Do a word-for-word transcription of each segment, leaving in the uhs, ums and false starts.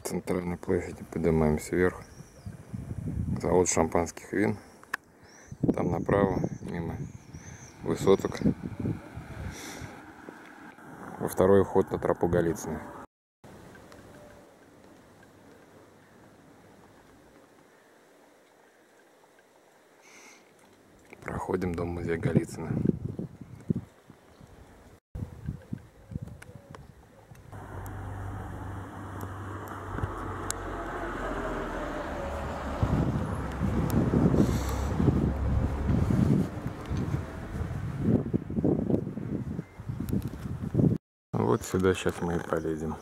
Центральной площади поднимаемся вверх. Завод шампанских вин. Там направо, мимо высоток, во второй вход на тропу Голицына. Проходим дом-музей Голицына. Вот сюда сейчас мы и полезем.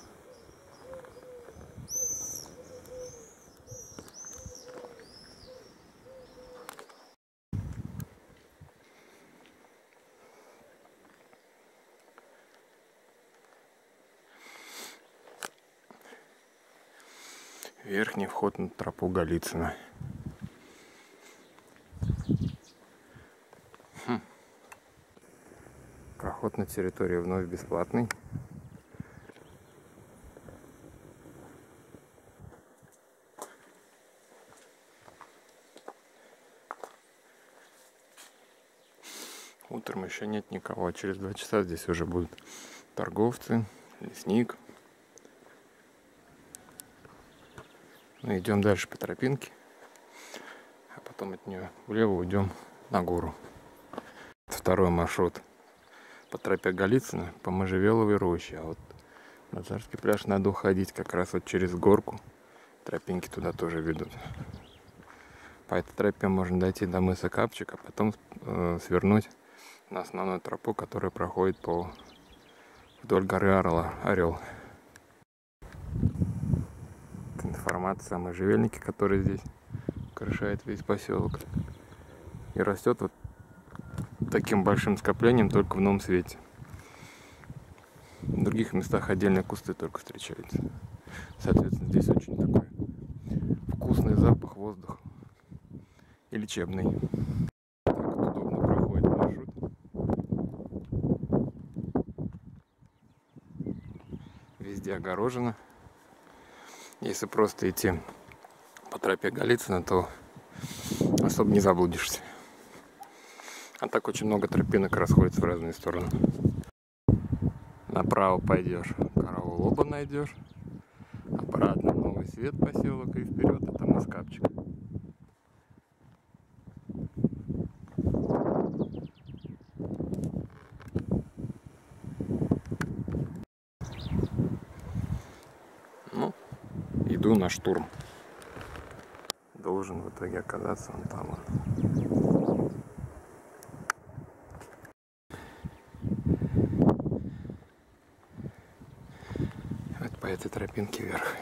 Верхний вход на тропу Голицына. Хм. Проход на территорию вновь бесплатный. Утром еще нет никого, а через два часа здесь уже будут торговцы, лесник. Мы идем дальше по тропинке, а потом от нее влево уйдем на гору. Второй маршрут по тропе Голицына по Можжевеловой роще, а вот на Царский пляж надо уходить как раз вот через горку. Тропинки туда тоже ведут. По этой тропе можно дойти до мыса Капчик, а потом э, свернуть на основную тропу, которая проходит по вдоль горы Орла, Орел. Информация о можжевельнике, который здесь украшает весь поселок. И растет вот таким большим скоплением только в новом свете. В других местах отдельные кусты только встречаются. Соответственно, здесь очень такой вкусный запах воздуха и лечебный. Так вот удобно проходит маршрут. Везде огорожено. Если просто идти по тропе Голицына, то особо не заблудишься. А так очень много тропинок расходится в разные стороны. Направо пойдешь, Караул Оба найдешь. Обратно Новый Свет поселок и вперед это мыс Капчик. Ну, иду на штурм. Должен в итоге оказаться он там. Вот по этой тропинке вверх.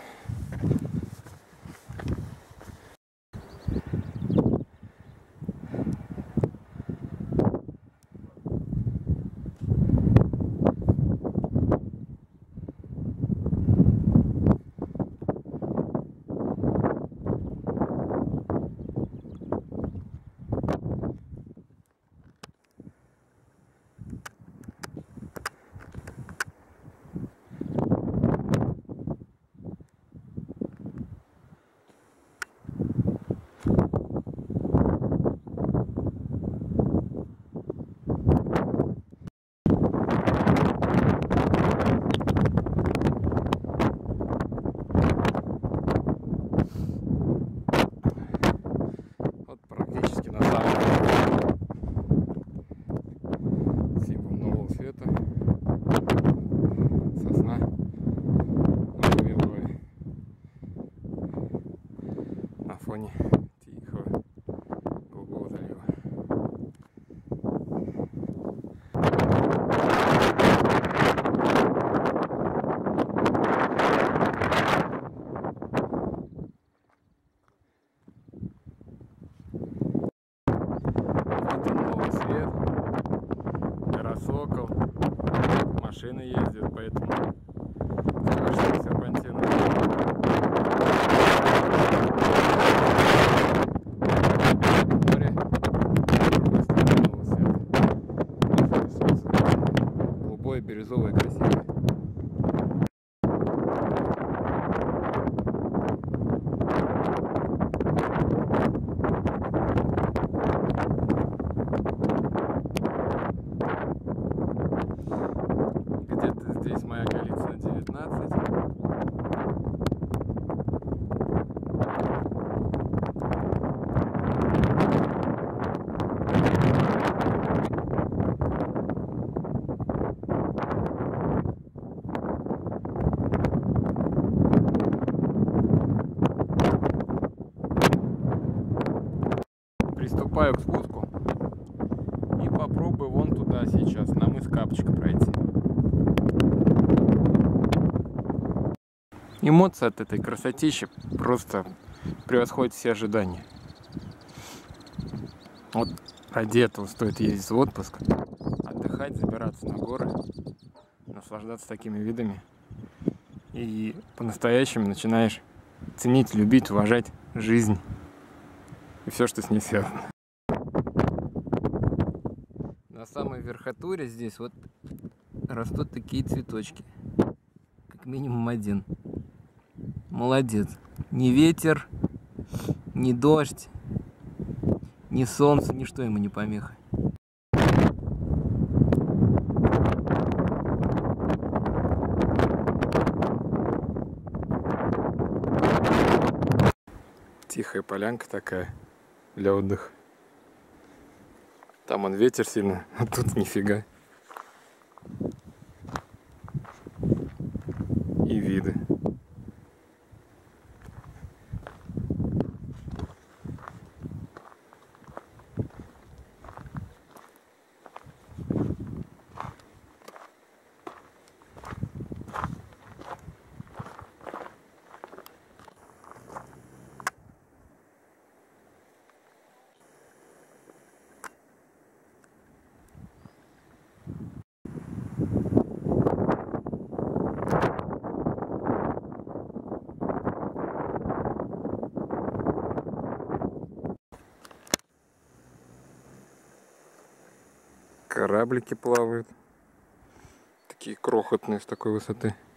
На фоне тихого голубого залива. Вот он, Новый Свет, гора Сокол, машины ездят, поэтому страшно серпантины. Бирюзовое, красивое. Здесь моя Голицына девятнадцать. Приступаю к спуску и попробую вон туда сейчас, на мыс Капочка пройти. Эмоции от этой красотищи просто превосходят все ожидания. Вот ради этого стоит ездить в отпуск, отдыхать, забираться на горы, наслаждаться такими видами. И по-настоящему начинаешь ценить, любить, уважать жизнь и все, что с ней связано. На самой верхотуре здесь вот растут такие цветочки. Как минимум один. Молодец. Ни ветер, ни дождь, ни солнце, ничто ему не помеха. Тихая полянка такая для отдыха. Там он ветер сильно, а тут нифига. И виды. Кораблики плавают. Такие крохотные с такой высоты.